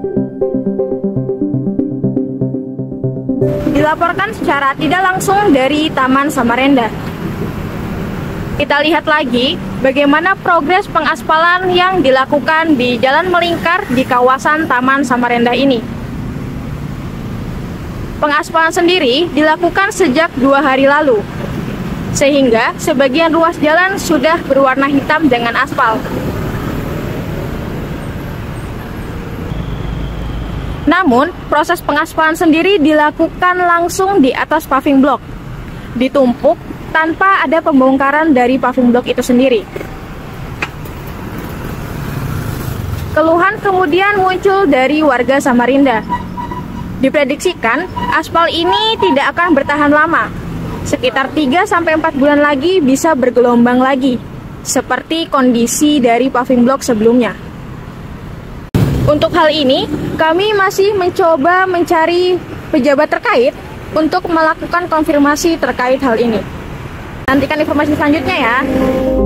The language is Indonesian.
Dilaporkan secara tidak langsung dari Taman Samarinda. Kita lihat lagi bagaimana progres pengaspalan yang dilakukan di jalan melingkar di kawasan Taman Samarinda ini. Pengaspalan sendiri dilakukan sejak 2 hari lalu, sehingga sebagian ruas jalan sudah berwarna hitam dengan aspal. Namun, proses pengaspalan sendiri dilakukan langsung di atas paving block, ditumpuk tanpa ada pembongkaran dari paving block itu sendiri. Keluhan kemudian muncul dari warga Samarinda. Diprediksikan, aspal ini tidak akan bertahan lama. Sekitar 3-4 bulan lagi bisa bergelombang lagi, seperti kondisi dari paving block sebelumnya. Untuk hal ini, kami masih mencoba mencari pejabat terkait untuk melakukan konfirmasi terkait hal ini. Nantikan informasi selanjutnya ya.